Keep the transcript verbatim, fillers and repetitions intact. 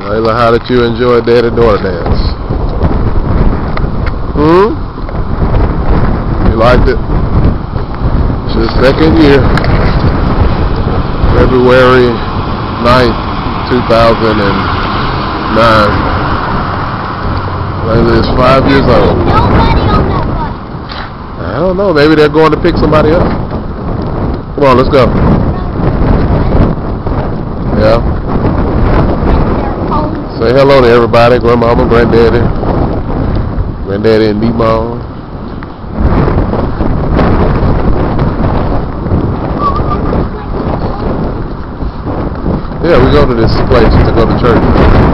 Laela, how did you enjoy daddy-daughter dance? Hmm? You liked it? It's your second year. February ninth, two thousand nine. Laela is five years old. Nobody on that bus. I don't know. Maybe they're going to pick somebody up. Come on, let's go. Yeah. Say hello to everybody. Grandmama, granddaddy, granddaddy and Mom. Yeah, we go to this place to go to church.